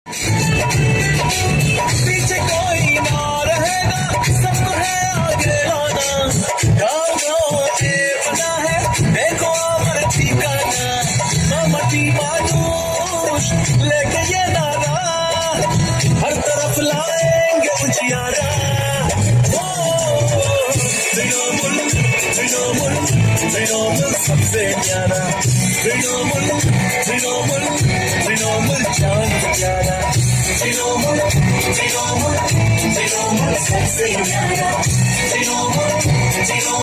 पीछे कोई ना रहेगा, सबको है आगे आना। गाँव गाँव देवता है, देखो हमारे ठिकाना। मटी मानुष लेके ये नारा, हर तरफ लाएंगे उजियारा। तृणमूल तृणमूल तृणमूल सबसे न्यारा। तृणमूल तृणमूल तृणमूल जान प्यारा। तृणमूल तृणमूल तृणमूल सबसे न्यारा। तृणमूल तृणमूल